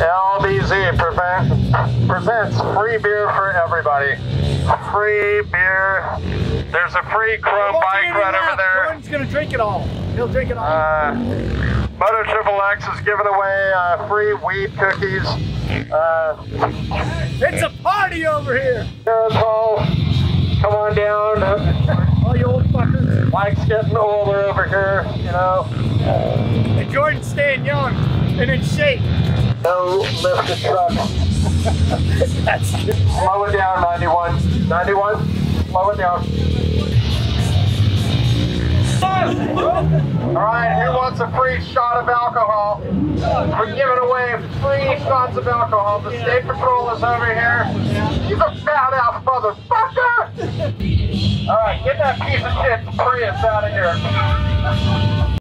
LBZ presents free beer for everybody. Free beer. There's a free Chrome bike right over there. Jordan's gonna drink it all. He'll drink it all. Moto Triple X is giving away free weed cookies. It's a party over here. Aerosol, come on down. All you old fuckers. Mike's getting older over here, you know. And Jordan's staying young and in shape. No lifted trucks. That's good. Slow it down, 91. 91, slow it down. All right, who wants a free shot of alcohol? We're giving away free shots of alcohol. The state patrol is over here. He's a badass motherfucker. All right, get that piece of shit Prius out of here.